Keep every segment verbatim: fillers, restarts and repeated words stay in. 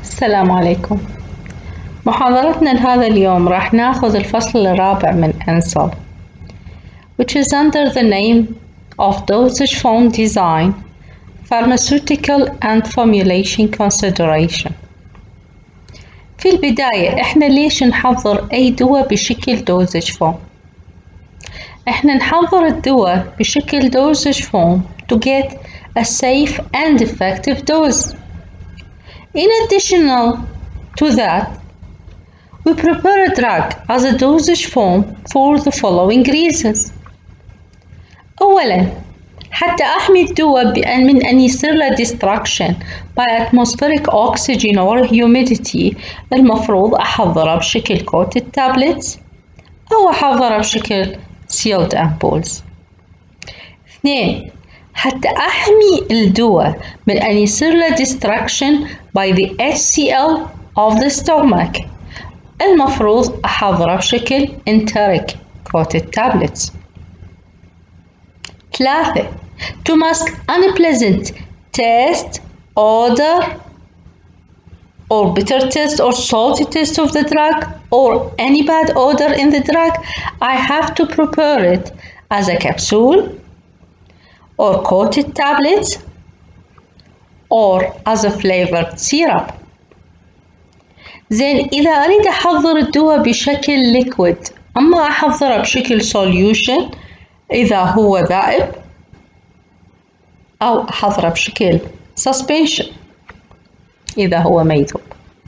السلام عليكم. محاضرتنا لهذا اليوم راح ناخذ الفصل الرابع من أنسل which is under the name of Dosage Form Design, Pharmaceutical and Formulation Consideration. في البداية إحنا ليش نحضر أي دواء بشكل dosage form؟ إحنا نحضر الدواء بشكل dosage form to get a safe and effective dose. In addition to that, we prepare a drug as a dosage form for the following reasons. أولاً، حتى أحمي الدواء من أن يصير له destruction by atmospheric oxygen or humidity، المفروض أحضره بشكل coated tablets أو أحضره بشكل sealed ampoules. اثنين، حتى أحمي الدواء من أن يصير له destruction by the H C L of the stomach، المفروض أحضره بشكل enteric coated tablets. ثلاثة، to mask unpleasant taste, odor, or bitter taste or salty taste of the drug, or any bad odor in the drug, I have to prepare it as a capsule or coated tablets or as a flavored syrup. زين، إذا أريد أحضر الدواء بشكل liquid، أما أحضره بشكل solution إذا هو ذائب، أو أحضره بشكل suspension إذا هو ميذوب.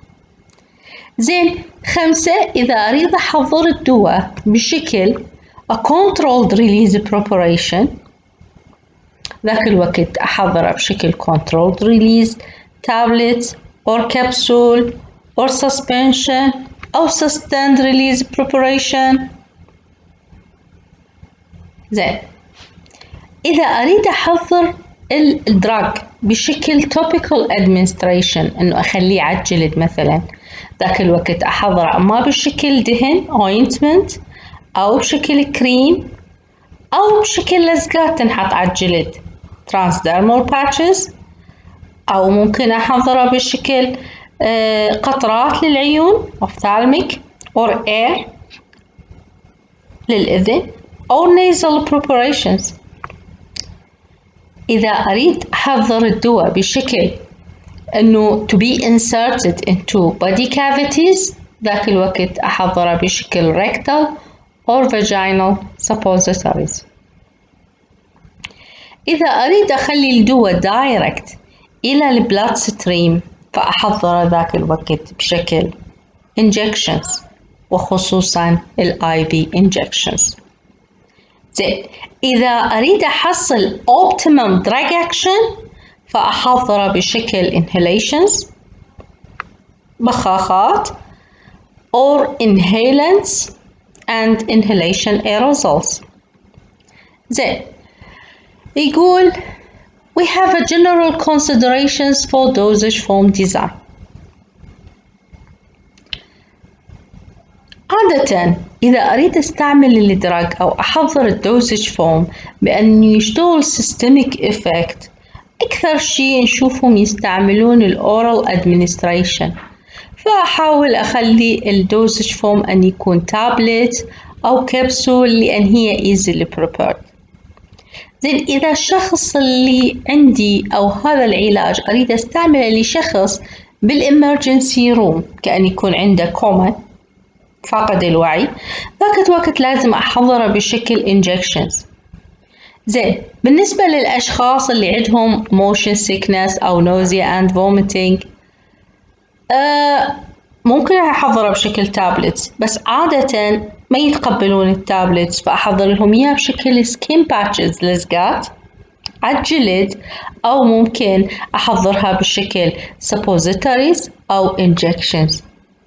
زين، خمسة، إذا أريد أحضر الدواء بشكل a controlled release preparation، ذاك الوقت أحضره بشكل controlled release tablets or capsule or suspension أو sustained release preparation. زين، إذا أريد أحضر الدراج بشكل topical administration، إنه أخليه على الجلد مثلاً، ذاك الوقت أحضره أما بشكل دهن ointment أو بشكل كريم أو بشكل لزقات تنحط على الجلد transdermal patches، أو ممكن أحضره بشكل قطرات للعيون ophthalmic or air للإذن أو nasal preparations. إذا أريد أحضر الدواء بشكل إنه to be inserted into body cavities، ذاك الوقت أحضره بشكل rectal or vaginal suppositories. إذا أريد أخلي الدواء direct إلى البلاد ستريم، فأحضره ذاك الوقت بشكل injections، وخصوصاً ال آي في injections. زين، إذا أريد أحصل optimum drug action، فأحضره بشكل inhalations بخاخات or inhalants and inhalation aerosols. زين، يقول we have a general considerations for dosage form design. عادة إذا أريد أستعمل الدراج أو أحضر الدوزج فورم بأن يشتغل systemic effect، أكثر شيء نشوفهم يستعملون الأورال administration، فأحاول أخلي الدوزج فورم أن يكون تابلت أو كبسول لأن هي easily prepared. زين، إذا الشخص اللي عندي أو هذا العلاج أريد أستعمله لشخص بالإمرجنسي روم، كأن يكون عنده كوما فاقد الوعي، ذاك الوقت لازم أحضره بشكل injections. زين، بالنسبة للأشخاص اللي عندهم motion sickness أو nausea and vomiting، آه ممكن أحضره بشكل tablets، بس عادة ما يتقبلون التابلتس، فأحضر لهم إياه بشكل skin patches لزقات على الجلد، أو ممكن أحضرها بشكل suppositories أو injections.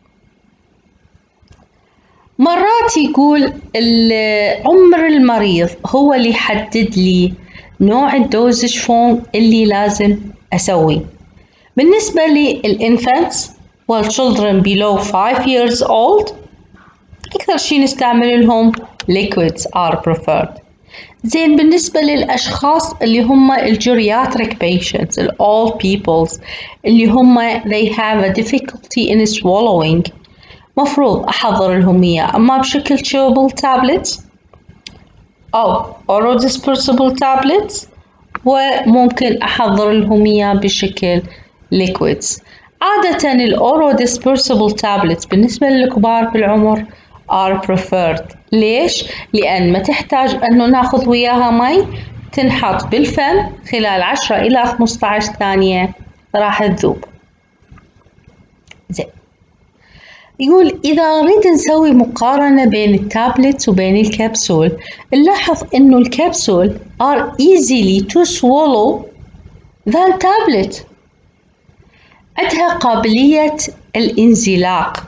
مرات يقول عمر المريض هو اللي يحدد لي نوع الدوزج فورم اللي لازم أسويه. بالنسبة للإنفانتس والchildren below five years old، أكثر شي نستعمل لهم liquids are preferred. زين بالنسبة للأشخاص اللي هم الجيرياتريك patients ال old peoples اللي هم they have a difficulty in swallowing مفروض أحضر لهم إياه أما بشكل chewable tablets أو oral dispersible tablets وممكن أحضر لهم إياه بشكل liquids. عادة ال oral dispersible tablets بالنسبة للكبار بالعمر are preferred. ليش؟ لأن ما تحتاج أنه ناخذ وياها مي تنحط بالفم خلال عشرة إلى خمسة عشر ثانية راح تذوب. زين. يقول إذا نريد نسوي مقارنة بين التابلت وبين الكبسول نلاحظ إنه الكبسول are easily to swallow than tablet. عندها قابلية الانزلاق.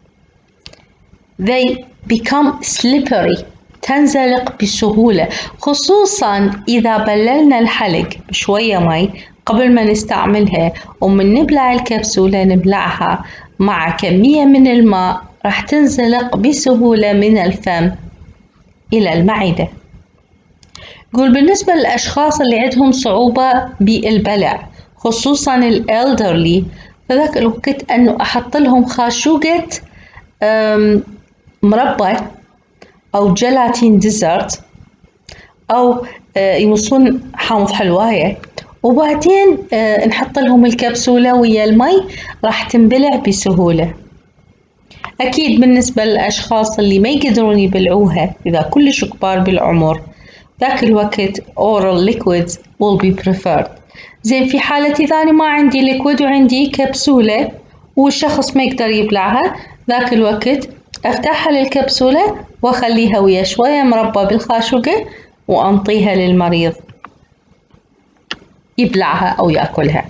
They become slippery. تنزلق بسهولة خصوصا إذا بللنا الحلق بشوية مي قبل ما نستعملها ومن نبلع الكبسولة نبلعها مع كمية من الماء راح تنزلق بسهولة من الفم إلى المعدة. يقول بالنسبة للأشخاص اللي عندهم صعوبة بالبلع خصوصا الالدرلي فذاك الوقت أنه أحط لهم خاشوقة مربى أو جيلاتين ديزرت أو يمصون حامض حلواية وبعدين نحط لهم الكبسولة ويا المي راح تنبلع بسهولة. أكيد بالنسبة للأشخاص اللي ما يقدرون يبلعوها إذا كلش كبار بالعمر ذاك الوقت oral liquids will be preferred. زين في حالة إذا أنا ما عندي liquid وعندي كبسولة والشخص ما يقدر يبلعها ذاك الوقت أفتحها للكبسولة وأخليها ويا شوية مربى بالخاشوقة وأنطيها للمريض يبلعها أو يأكلها.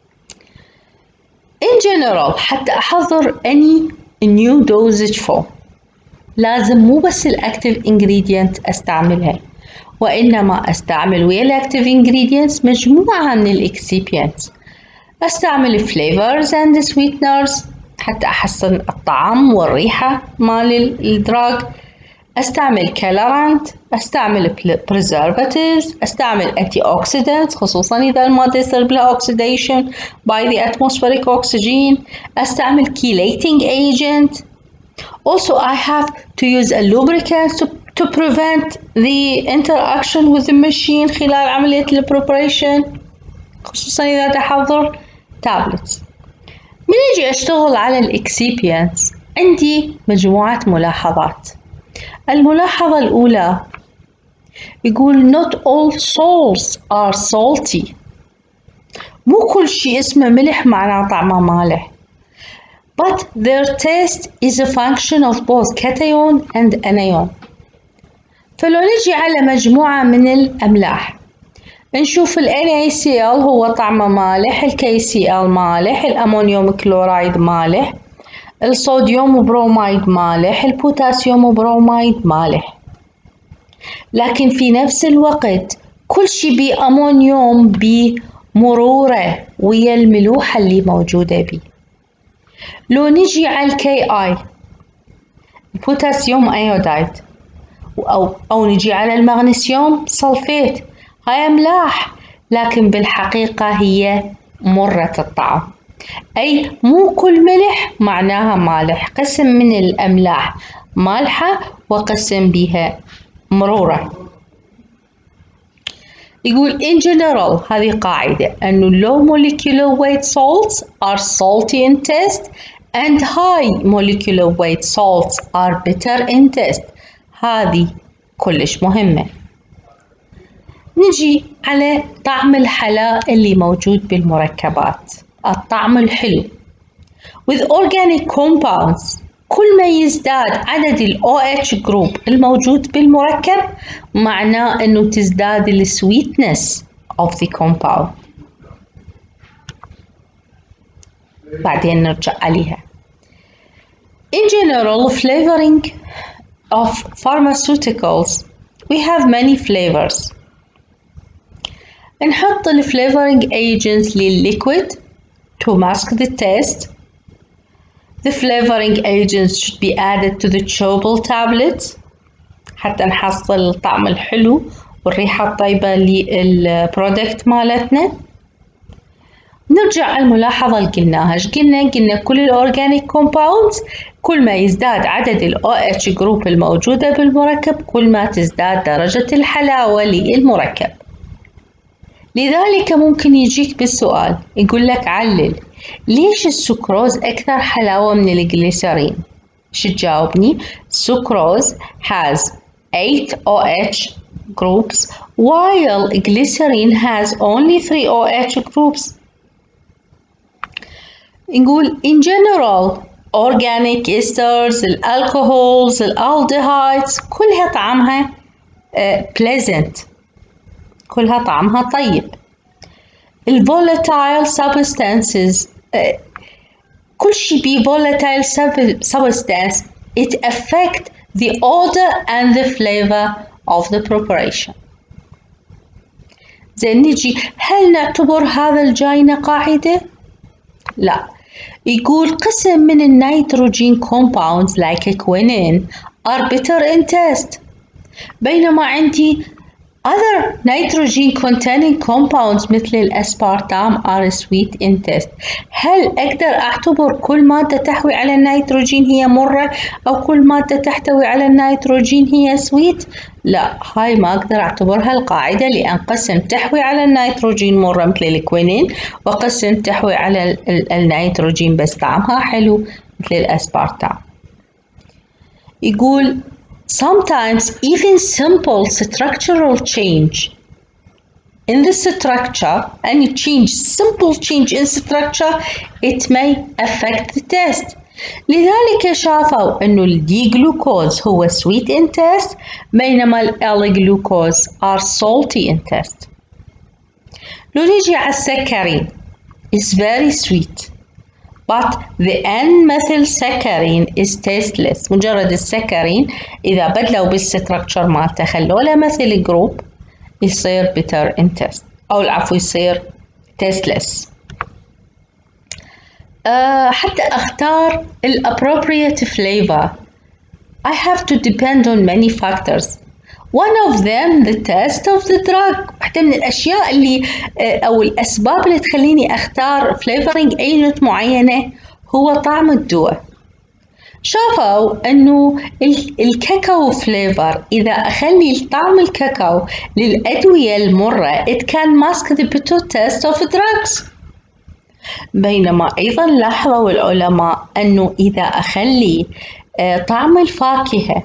In general حتى أحضر any new dosage form لازم مو بس الأكتيف ingredient أستعملها وإنما أستعمل ويا الأكتيف ingredients مجموعة من الإكسيبينتس. أستعمل flavors and sweeteners حتى أحسن الطعم والريحة مال الدراج. أستعمل colorant، أستعمل preservatives، أستعمل antioxidants خصوصا إذا المادة يصير لها oxidation by the atmospheric oxygen. أستعمل chelating agent. Also I have to use a lubricant to, to prevent the interaction with the machine خلال عملية البريبريشن خصوصا إذا تحضر tablets. من أجي أشتغل على الإكسيبينتس عندي مجموعة ملاحظات. الملاحظة الأولى يقول not all salts are salty. مو كل شيء اسمه ملح معناه طعمه مالح. But their taste is a function of both cation and anion. فلو نجي على مجموعة من الأملاح نشوف ال إن إيه سي إل هو طعمه مالح، ال كي سي إل مالح، الأمونيوم كلورايد مالح، الصوديوم برومايد مالح، البوتاسيوم برومايد مالح. لكن في نفس الوقت كل شي بأمونيوم بمرورة ويا الملوحة اللي موجودة بيه. لو نجي على الكي آي البوتاسيوم أيودايد أو, أو نجي على المغنيسيوم صلفيت هاي أملاح لكن بالحقيقة هي مرة الطعم. أي مو كل ملح معناها مالح، قسم من الأملاح مالحة وقسم بها مرورة. يقول in general هذه قاعدة أنه low molecular weight salts are salty in taste and high molecular weight salts are bitter in taste. هذه كلش مهمة. نجي على طعم الحلاء اللي موجود بالمركبات. الطعم الحلو with organic compounds كل ما يزداد عدد ال أو إتش group الموجود بالمركب معناه أنه تزداد ال sweetness of the compound. بعدين نرجع عليها. In general flavoring of pharmaceuticals we have many flavors. نحط ال flavoring agents للliquid to mask the taste. The flavoring agents should be added to the chewable tablets. حتى نحصل الطعم الحلو والريحة الطيبة للبرودكت مالتنا. نرجع على الملاحظة اللي قلناها. ايش قلنا؟ قلنا كل الأورجانيك كومباوندز كل ما يزداد عدد ال أو إتش جروب الموجودة بالمركب كل ما تزداد درجة الحلاوة للمركب. لذلك ممكن يجيك بالسؤال يقول لك علل ليش السكروز أكثر حلاوة من الجليسرين؟ شو تجاوبني؟ Sucrose has eight أو إتش groups while glycerin has only three أو إتش groups. نقول in general organic esters, الالكوهولز، الالديهايدز كلها طعمها uh, pleasant، كلها طعمها طيب. الفولاتايل substances uh, كل شيء بي volatile substance it affect the odor and the flavor of the preparation. زين نجي هل نعتبر هذا الجاينا قاعدة؟ لا. يقول قسم من النيتروجين compounds like quinine are bitter in taste، بينما عندي other nitrogen containing compounds مثل الأسبارتام are sweet in taste. هل أقدر أعتبر كل مادة تحوي على النيتروجين هي مرة أو كل مادة تحتوي على النيتروجين هي sweet؟ لا، هاي ما أقدر أعتبرها القاعدة، لأن قسم تحوي على النيتروجين مرة مثل الكوينين وقسم تحوي على النيتروجين بس طعمها حلو مثل الأسبارتام. يقول sometimes even simple structural change in the structure, any change, simple change in structure, it may affect the taste. لذلك شافوا إنه الدي جلوكوز هو sweet in taste بينما ال glucose are salty in taste. لو نيجي على السكرين is very sweet but the N-methylsaccharin is tasteless. مجرد السكرين إذا بدلوا بالستركتشر مالته خلوا له مثل جروب يصير bitter in taste أو العفو يصير tasteless. أه حتى أختار ال appropriate flavor I have to depend on many factors. One of them the taste of the drug. واحدة من الأشياء اللي أو الأسباب اللي تخليني أختار flavoring agent معينة هو طعم الدواء. شافوا إنه الكاكاو فليفر إذا أخلي طعم الكاكاو للأدوية المرة it can mask the bitter taste of drugs. بينما أيضا لاحظوا العلماء أنه إذا أخلي طعم الفاكهة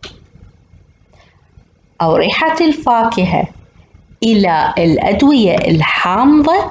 أو ريحة الفاكهة إلى الأدوية الحامضة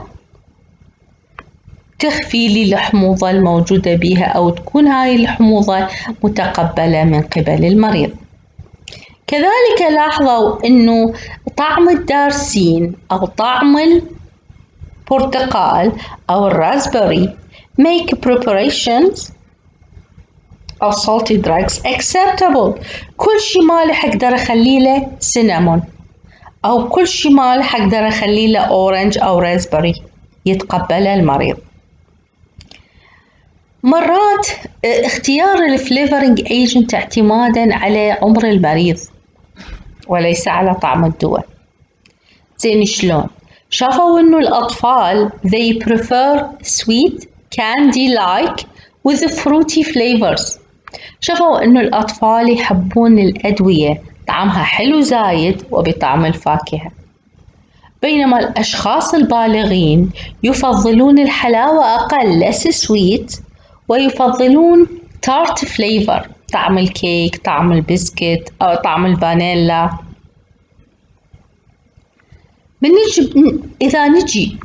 تخفي لي الحموضة الموجودة بها أو تكون هاي الحموضة متقبلة من قبل المريض. كذلك لاحظوا أنه طعم الدارسين أو طعم البرتقال أو الرازبري make preparations of salty drugs acceptable. كل شي مالح أقدر أخلي له سينامون أو كل شي مالح أقدر أخلي له أورنج أو رازبري يتقبله المريض. مرات اختيار الفليفرنج ايجنت اعتمادا على عمر المريض وليس على طعم الدواء. زين شلون؟ شافوا انه الاطفال they prefer sweet candy like with the fruity flavors. شافوا انه الاطفال يحبون الادوية طعمها حلو زايد وبطعم الفاكهة، بينما الاشخاص البالغين يفضلون الحلاوة اقل less sweet ويفضلون tart flavor طعم الكيك، طعم البسكت أو طعم الفانيلا. بنجي إذا نجي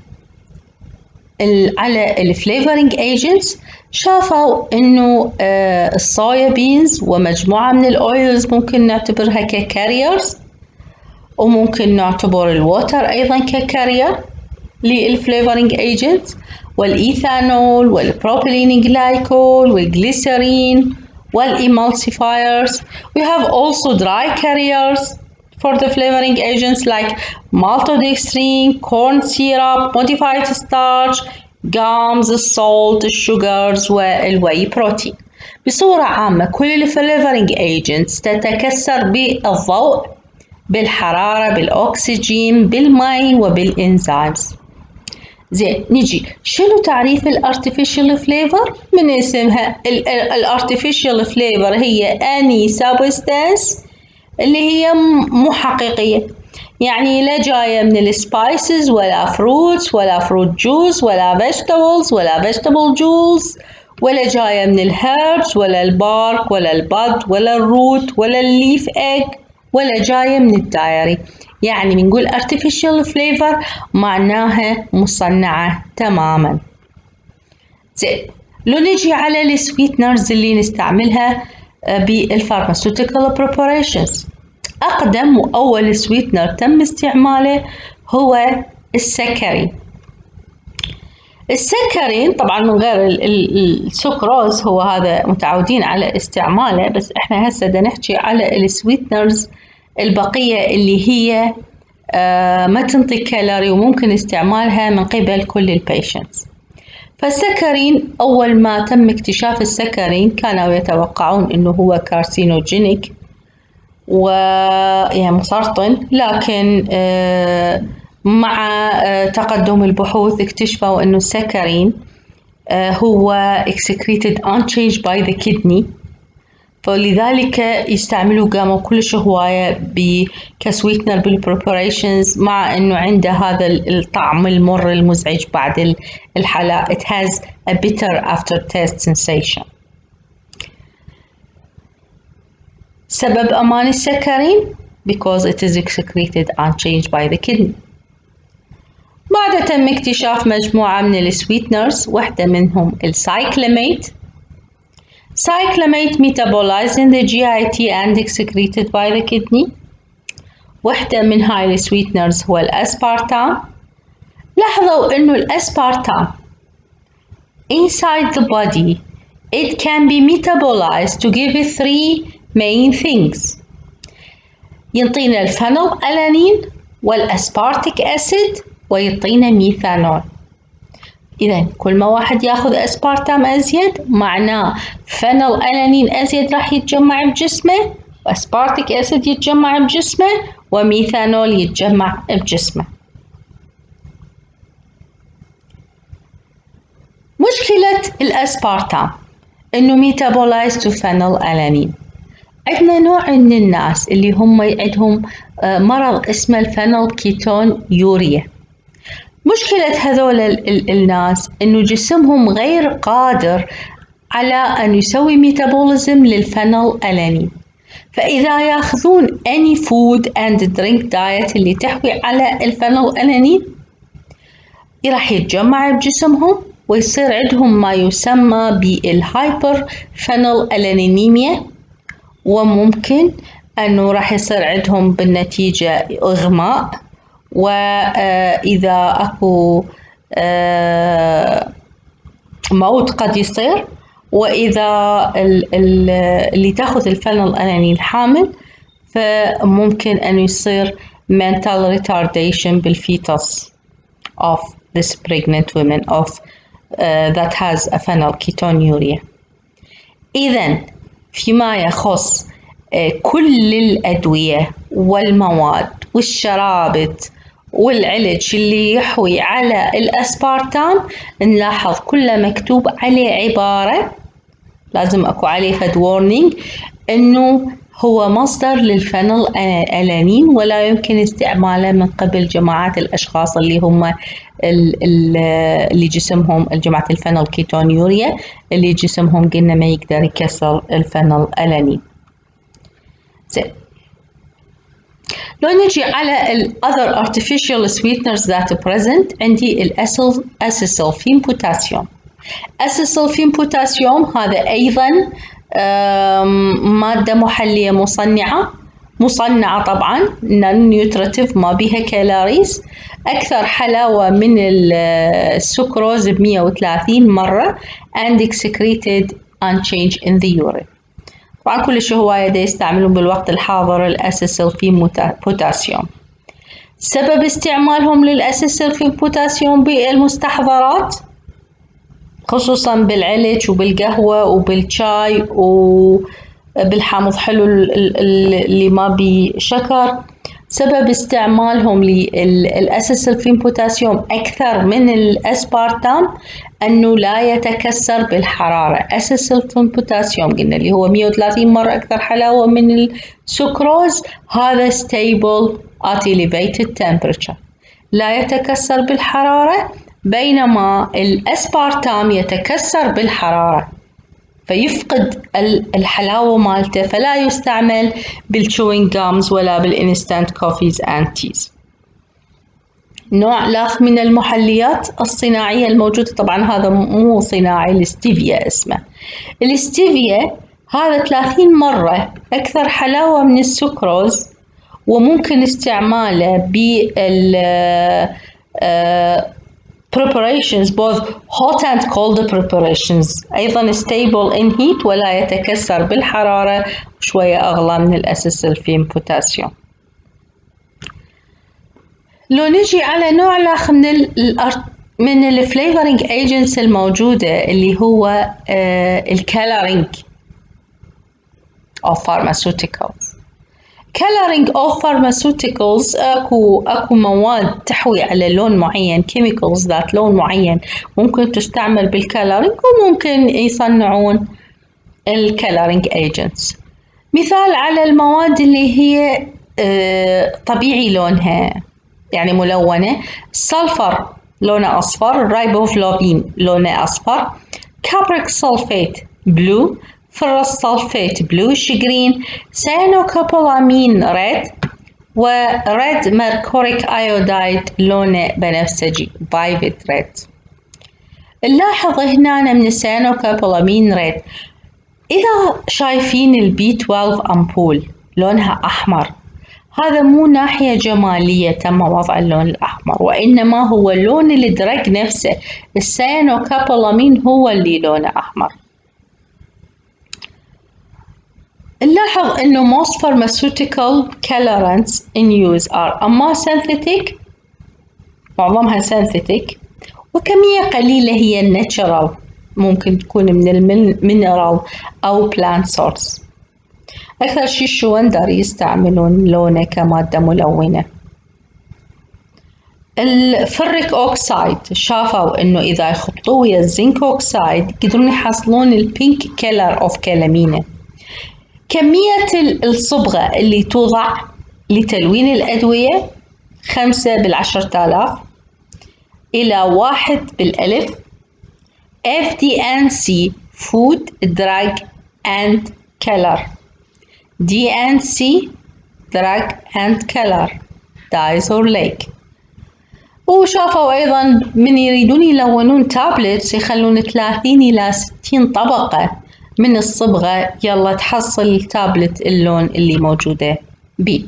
على الفليفرنج ايجنتس شافوا إنه الصويا بينز ومجموعة من الأويلز ممكن نعتبرها ككاريرز، وممكن نعتبر الووتر أيضا ككارير للفليفرنج ايجنتس، والإيثانول والبروبيلين جلايكول والجليسرين والإمالسيفايرز. We have also dry carriers for the flavoring agents like maltodextrin, corn syrup, modified starch, gums, salt, sugars والwhey protein. بصورة عامة كل الفليفرينج ايجنتس تتكسر بالضوء، بالحرارة، بالأكسجين، بالماء، وبالإنزيمز. زين، نجي شنو تعريف الارتفيشال فليفر؟ من اسمها الارتفيشال فليفر هي اني سبستانس اللي هي مو حقيقية، يعني لا جاية من السبايسز ولا فروتس ولا فروت جوس ولا فيجيتابلز ولا فيجيتابل جوس، ولا جاية من الهيربس ولا البارك ولا البد ولا الروت ولا الليف ايج، ولا جاية من الدايري. يعني بنقول artificial flavor معناها مصنعة تماما. زين، لو نجي على السويتنرز اللي نستعملها بالفارماسيوتيكال preparations، أقدم وأول سويتنر تم استعماله هو السكرين. السكرين طبعا من غير السكروز، هو هذا متعودين على استعماله، بس احنا هسه بدنا نحكي على السويتنرز البقية اللي هي آه ما تنطي كالوري وممكن استعمالها من قبل كل البيشنتس. فالسكرين أول ما تم اكتشاف السكرين كانوا يتوقعون إنه هو كارسينوجينيك ويعني مسرطن، لكن آه مع آه تقدم البحوث اكتشفوا إنه السكرين آه هو excreted unchanged by the kidney، فلذلك يستعملوا قاموا كلش هواية كسويتنر بالبريباريشنز، مع إنه عنده هذا الطعم المر المزعج بعد الحلا. It has a bitter aftertaste sensation. سبب أمان السكرين because it is excreted unchanged by the kidney. بعد تم اكتشاف مجموعة من السويتنرز، واحدة منهم السايكلاميت. Cyclamate metabolized in the جي آي تي and excreted by the kidney. واحدة من هاي السويتنرز هو الأسبارتام. لاحظوا إنه الأسبارتام inside the body it can be metabolized to give it three main things. ينطينا الفينول ألانين والأسبارتيك أسيد ويعطينا ميثانول. إذا كل ما واحد ياخذ أسبارتام أزيد معناه فينول ألانين أزيد راح يتجمع بجسمه، وأسبارتيك أسيد يتجمع بجسمه، وميثانول يتجمع بجسمه. مشكلة الأسبارتام إنه ميتابولايز تو فينول ألانين. عندنا نوع من الناس اللي هم عندهم مرض اسمه الفينول كيتون يوريا. مشكلة هذول الناس إنه جسمهم غير قادر على أن يسوي ميتابوليزم للفينول ألانين، فإذا يأخذون any food and drink diet اللي تحوي على الفينول ألانين راح يتجمع بجسمهم ويصير عندهم ما يسمى بالهايبر فينول ألانينيميا، وممكن أنه راح يصير عندهم بالنتيجة إغماء، وإذا أكو موت قد يصير، وإذا اللي تأخذ الفينول ألانين الحامل فممكن أن يصير mental retardation بالفيتوس of this pregnant women of uh, that has a phenylketonuria. إذن فيما يخص كل الأدوية والمواد والشرابط والعلج اللي يحوي على الأسبارتام نلاحظ كله مكتوب عليه عبارة لازم أكو عليه فد وورنينج إنه هو مصدر للفينول ألانين ولا يمكن استعماله من قبل جماعات الأشخاص اللي هم اللي جسمهم جماعة الفينول كيتونيوريا اللي جسمهم قلنا ما يقدر يكسر الفينول ألانين. زين، لو نجي على ال other artificial sweeteners that are present عندي الأسل أسيسلفين بوتاسيوم. أسيسلفين بوتاسيوم هذا أيضا مادة محلية مصنعة مصنعة طبعا non nutritive ما بيها كالوريز، أكثر حلاوة من السكروز بمية وثلاثين مرة and excreted unchanged in the urine. طبعا كل هواية دا يستعملون بالوقت الحاضر الأسيسلفين بوتاسيوم. سبب استعمالهم للأسيسلفين بوتاسيوم بالمستحضرات خصوصا بالعلج وبالقهوة وبالشاي وبالحامض حلو اللي ما بشكر. سبب استعمالهم للأسيسلفين بوتاسيوم أكثر من الأسبارتام أنه لا يتكسر بالحرارة. أسيسلفين بوتاسيوم قلنا اللي هو مئة وثلاثين مرة أكثر حلاوة من السكروز، هذا stable at elevated temperature، لا يتكسر بالحرارة، بينما الأسبارتام يتكسر بالحرارة فيفقد الحلاوة مالته، فلا يستعمل بالشوينج جامز ولا بالإنستانت كوفيز أند تيز. نوع الآخر من المحليات الصناعية الموجودة، طبعا هذا مو صناعي، الستيفيا اسمه. الستيفيا هذا ثلاثين مرة أكثر حلاوة من السكروز، وممكن استعماله بال preparations both hot and cold preparations، أيضا stable in heat ولا يتكسر بالحرارة، شوية أغلى من الأسيسلفين بوتاسيوم. لو نجي على نوع الآخر من ال من الفليفرينج ايجنتس الموجودة اللي هو الكالرينج of pharmaceuticals. coloring of pharmaceuticals اكو اكو مواد تحوي على لون معين، chemicals ذات لون معين ممكن تستعمل بالكالرينج، وممكن يصنعون الكالرينج ايجنتس. مثال على المواد اللي هي طبيعي لونها يعني ملونة، السلفر لونه أصفر، الرايبوفلافين لونه أصفر، كابريك سلفيت بلو، فرس سلفيت بلوش جرين، سيانوكوبولامين ريد، وريد ميركوريك ايودايد لونه بنفسجي فايفت ريد. نلاحظ هنا من السيانوكوبولامين ريد، إذا شايفين البي اثني عشر أمبول لونها أحمر، هذا مو ناحية جمالية تم وضع اللون الأحمر، وإنما هو لون الدرج نفسه، السيانوكوبولامين هو اللي لونه أحمر. نلاحظ إنه most pharmaceutical colorants in use are أما synthetic، معظمها synthetic، وكمية قليلة هي natural، ممكن تكون من المينرال أو plant source. أكثر شيء الشوندر يستعملون لونه كمادة ملونة. الفريك أوكسايد شافوا إنه إذا يخلطوه ويا الزنك أوكسايد يقدرون يحصلون البينك كلر أوف كلامينه. كمية الصبغة اللي توضع لتلوين الأدوية خمسة بالعشرة آلاف إلى واحد بالألف. إف دي إن سي Food Drug and Color، دي إن سي Drug and Color Dyes or Lake. وشافوا أيضا من يريدون يلونون تابلتس يخلون ثلاثين إلى ستين طبقة من الصبغة، يلا تحصل التابلت اللون اللي موجودة بيه.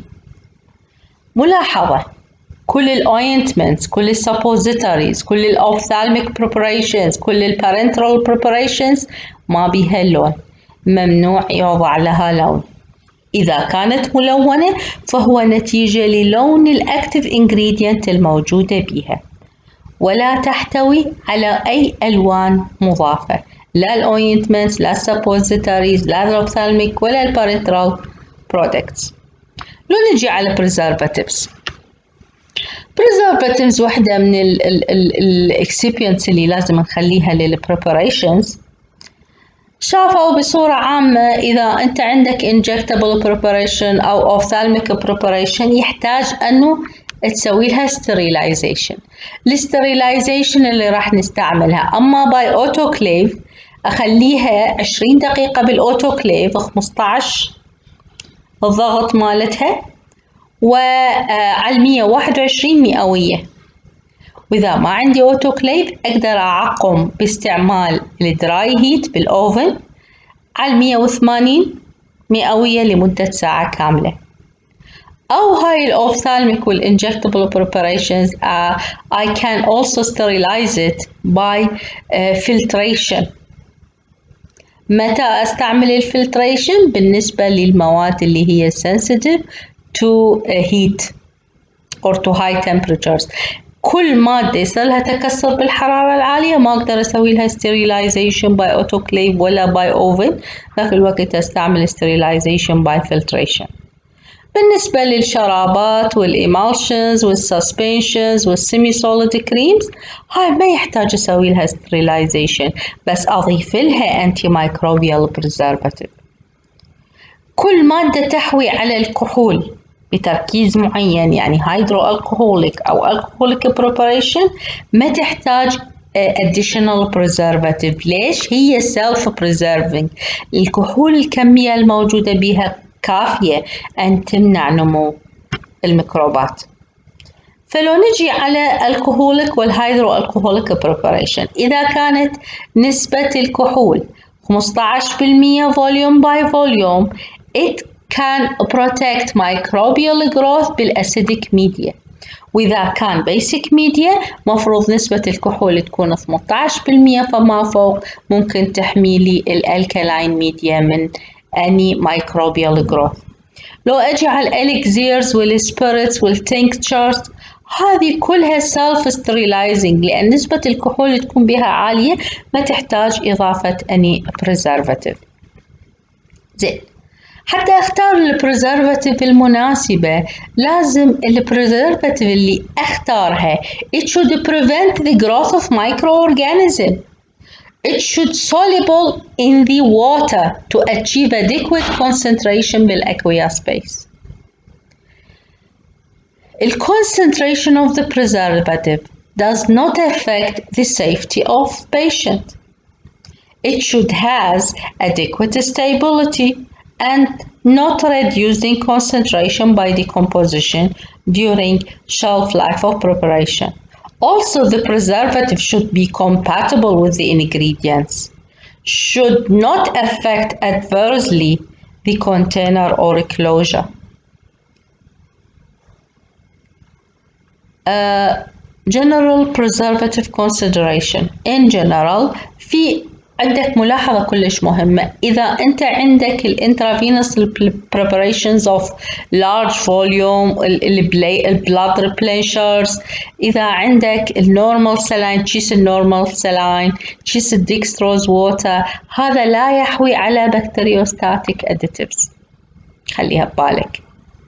ملاحظة، كل الاوينتمنتس، كل السبوزيتوريز، كل الاوفثالميك بريباريشنز، كل البارنترال بريباريشنز ما بيها لون، ممنوع يوضع لها لون. إذا كانت ملونة فهو نتيجة للون الأكتيف إنجريدينت الموجودة بيها، ولا تحتوي على أي ألوان مضافة، لا الأوينتمنتس، لا السبوزيتوريز، لا الأوفثالميك، ولا البارنترال برودكتس. لو نجي على preservatives. preservatives واحدة من الإكسيبينتس اللي لازم نخليها للpreparations. شافوا بصورة عامة إذا أنت عندك injectable preparation أو ophthalmic preparation يحتاج أنه تسوي لها sterilization. الsterilization اللي راح نستعملها أما by autoclave أخليها عشرين دقيقة بالأوتوكليف، خمسة عشر الضغط مالتها، وعلى مية وواحد وعشرين مئوية. وإذا ما عندي أوتوكليف أقدر أعقم باستعمال الدراي هيت بالأوفن على مية وثمانين مئوية لمدة ساعة كاملة. أو هاي الأوفثالميك والإنجكتبل preparations uh, I can also sterilize it by uh, filtration. متى أستعمل الفلتريشن؟ بالنسبة للمواد اللي هي sensitive to heat or to high temperatures. كل مادة يصير لها تكسر بالحرارة العالية ما أقدر أسوي لها sterilization by autoclave ولا by oven، ذاك الوقت أستعمل sterilization by filtration. بالنسبة للشرابات والإيمالشنز والسسبنشنز والسيمي سوليد كريمز هاي ما يحتاج أسوي لها sterilization، بس أضيف لها anti microbial preservative. كل مادة تحوي على الكحول بتركيز معين يعني هيدرو الكحوليك أو الكحوليك preparation ما تحتاج additional preservative. ليش؟ هي self preserving. الكحول الكمية الموجودة بها كافية أن تمنع نمو الميكروبات. فلو نجي على الكحوليك والهيدرو الكحوليك preparation، إذا كانت نسبة الكحول خمسة عشر بالمئة volume by volume it can protect microbial growth بالأسيدك media. وإذا كان basic media مفروض نسبة الكحول تكون ثمانية عشر بالمئة فما فوق، ممكن تحمي لي الالكالاين ميديا من any microbial growth. لو أجي على الإليكزيرز والسبيرتس والتينكتشرز هذه كلها self sterilizing لأن نسبة الكحول تكون بها عالية ما تحتاج إضافة any preservative. زين، حتى أختار البريزرفاتيف المناسبة لازم البريزرفاتيف اللي أختارها it should prevent the growth of microorganism. It should soluble in the water to achieve adequate concentration بالaqueous space. The concentration of the preservative does not affect the safety of patient. It should have adequate stability and not reducing concentration by decomposition during shelf life of preparation. Also, the preservative should be compatible with the ingredients, should not affect adversely the container or closure. Uh, general preservative consideration. In general, في عندك ملاحظة كلش مهمة. إذا أنت عندك الانترافينوس preparations of large volume البلاد replenishers، إذا عندك النورمال سلاين تشيس النورمال سلاين تشيس الديكستروز ووتر، هذا لا يحوي على بكتيريوستاتيك additives، خليها ببالك.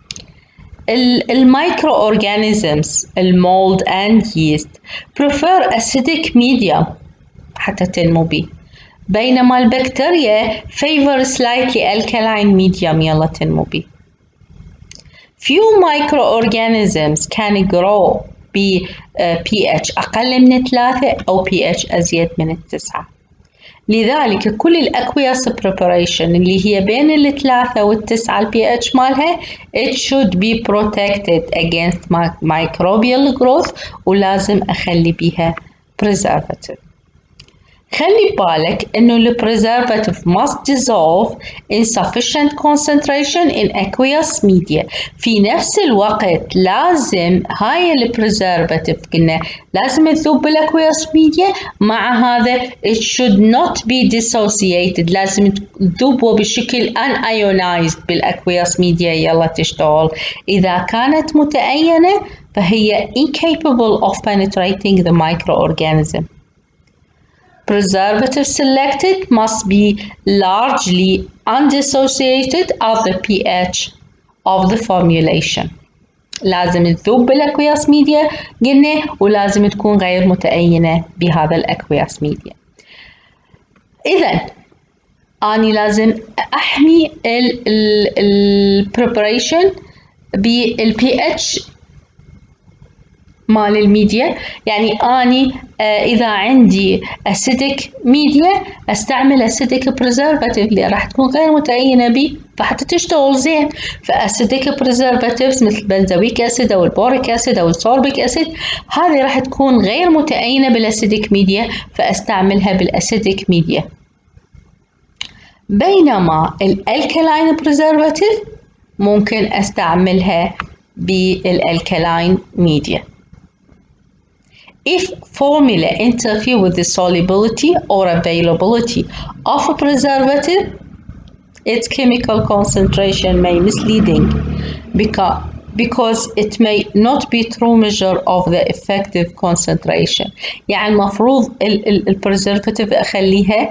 المايكرو اورجانيزمز المولد and yeast prefer acidic medium حتى تنمو بيه، بينما البكتيريا favor slightly alkaline medium يلا تنمو بيه. Few microorganisms can grow ب pH أقل من ثلاثة أو pH أزيد من التسعة. لذلك كل الأكوياس preparation اللي هي بين الثلاثة والتسعة ال pH مالها it should be protected against microbial growth ولازم أخلي بيها preservative. خلي بالك إنه ال preservative must dissolve in sufficient concentration in aqueous media. في نفس الوقت لازم هاي ال preservative قلنا لازم تذوب بال aqueous media، مع هذا it should not be dissociated، لازم تذوب بشكل unionized بال aqueous media يلا تشتغل. إذا كانت متأينة فهي incapable of penetrating the microorganism. Preservative selected must be largely undissociated of the pH of the formulation. لازم تذوب بالأكوياس ميديا قلنا، ولازم تكون غير متأينة بهذا الأكوياس ميديا. إذن أني لازم أحمي ال ال ال preparation بالpH مال الميديا. يعني أني إذا عندي acidic ميديا أستعمل acidic preservative اللي راح تكون غير متأينة بي فحتى تشتغل زين. فacidic preservatives مثل بنزويك أسيد أو البوريك أسيد أو السوربيك أسيد هذه راح تكون غير متأينة بالacidic ميديا فأستعملها بالacidic ميديا. بينما الالكالاين preservative ممكن أستعملها بالالكالاين ميديا. If formula interfere with the solubility or availability of a preservative, its chemical concentration may be misleading because, because it may not be true measure of the effective concentration. يعني المفروض البريزرفاتيف أخليها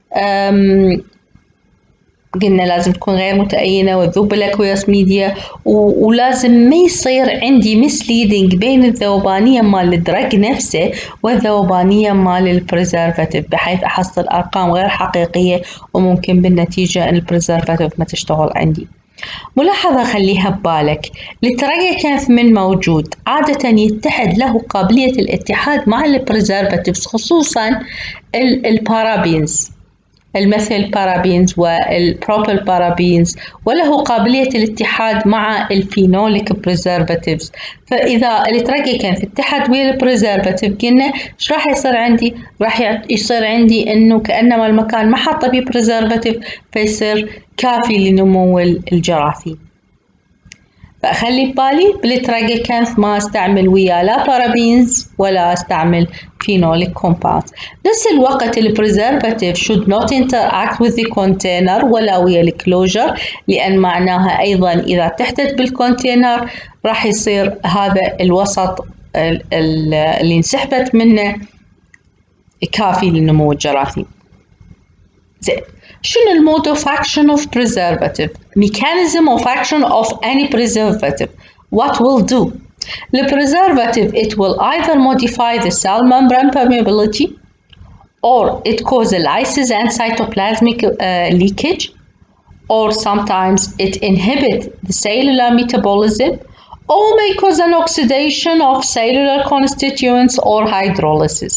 قلنا لازم تكون غير متأينة وتذوب بالأكوياس ميديا، ولازم ما يصير عندي misleading بين الذوبانية مال الدرج نفسه والذوبانية مال البريزرفاتيف، بحيث أحصل أرقام غير حقيقية وممكن بالنتيجة أن البريزرفاتيف ما تشتغل عندي. ملاحظة خليها ببالك، التراجيكانث من موجود عادة يتحد له قابلية الاتحاد مع البريزرفاتيفز، خصوصا البارابينز المثل البارابينز والبروبيل بارابينز، وله قابلية الاتحاد مع الفينوليك بريزرفاتيفز. فإذا التراجيكانث اتحد ويا البريزرفاتيف قلنا ايش راح يصير عندي؟ راح يصير عندي انه كأنما المكان ما حاطه بيه بريزرفاتيف، فيصير كافي لنمو الجراثيم. فأخلي ببالي بالتراجيكانث ما استعمل وياه لا بارابينز ولا استعمل phenolic compounds. نفس الوقت البريزرفاتيف should not interact with the container ولا ويا الكلوجر، لأن معناها أيضا إذا تحدث بالكونتينر راح يصير هذا الوسط اللي انسحبت منه كافي لنمو الجراثيم. زين، شنو المود of action of preservative؟ mechanism of action of any preservative. What will do? The preservative, it will either modify the cell membrane permeability, or it causes lysis and cytoplasmic uh, leakage, or sometimes it inhibits the cellular metabolism, or may cause an oxidation of cellular constituents or hydrolysis.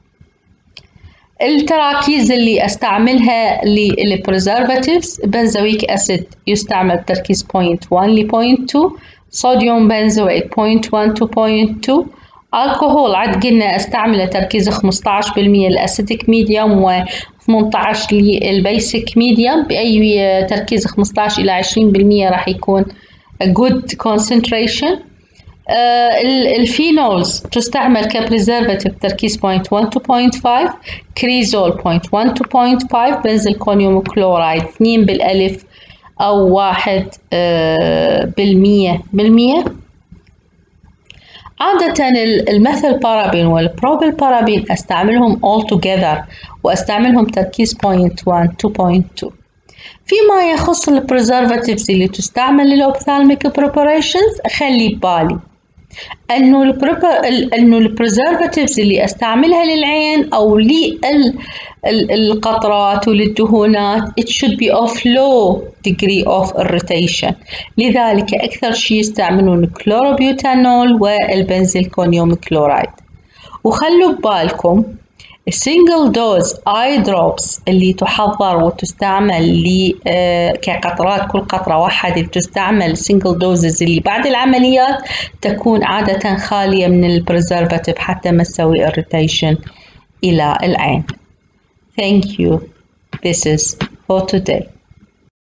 التراكيز اللي استعملها للبريزرفاتيفز، بنزويك اسيد يستعمل تركيز صفر فاصلة واحد ل صفر فاصلة اثنين، صوديوم بنزويت صفر فاصلة واحد to صفر فاصلة اثنين، الكحول عاد قلنا استعمله تركيز خمسة عشر بالمئة الاسيتيك ميديوم و ثمانية عشر للبيسك ميديوم، باي تركيز خمسة عشر الى عشرين بالمئة راح يكون good concentration. آه الفينولز تستعمل كبريزرفاتيف تركيز صفر فاصلة واحد to صفر فاصلة خمسة، كريزول صفر فاصلة واحد to صفر فاصلة خمسة، بنزل كونيوم كلورايد اثنين بالألف أو واحد آه بالمية بالمية. عادة الميثيل بارابين والبروبيل بارابين استعملهم all together واستعملهم تركيز صفر فاصلة واحد to صفر فاصلة اثنين. فيما يخص البريزرفاتيفز اللي تستعمل للأوبثالميك بريباريشنز، أخلي ببالي أنه أنه البريزرفاتيفز اللي أستعملها للعين أو للقطرات وللدهونات it should be of low degree of irritation، لذلك أكثر شيء يستعملون الكلوروبيوتانول والبنزيل كونيوم كلورايد. وخلوا ببالكم السنجل دوز اي دروبس اللي تحضر وتستعمل ل كقطرات، كل قطرة واحدة اللي تستعمل سنجل دوزز اللي بعد العمليات تكون عادة خالية من البريزرفاتيف حتى ما تسوي irritation إلى العين. Thank you. This is for today.